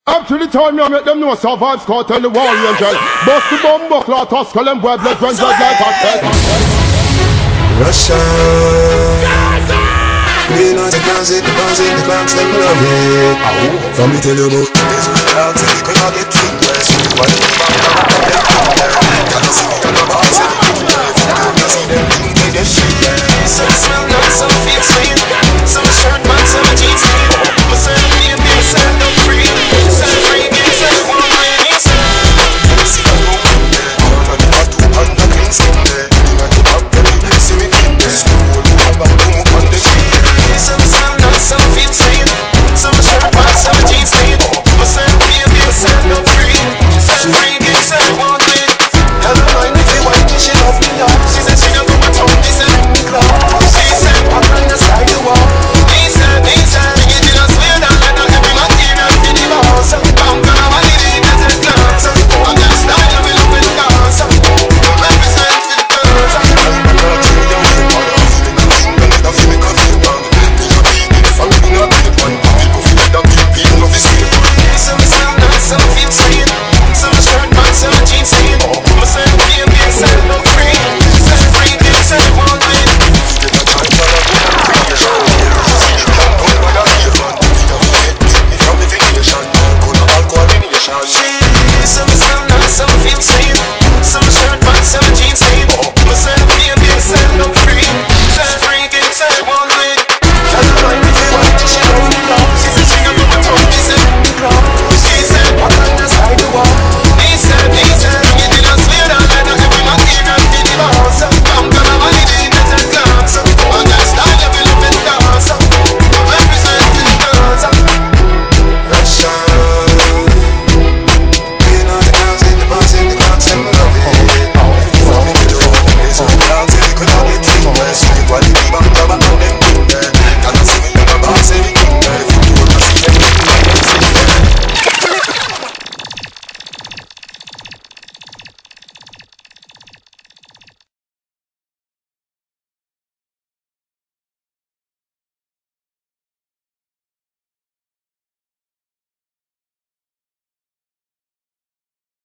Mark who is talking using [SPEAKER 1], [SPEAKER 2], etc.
[SPEAKER 1] Up to the time you make them know survive Scott tell the warrior angel. Bust the bomb buckler, tuskle and boy blood runs red like a dead.
[SPEAKER 2] Russia. We know the closet, the clowns them love it. From me tell you about this, I'll tell you 'cause I get fingers. Why the fuck I don't see me on the box.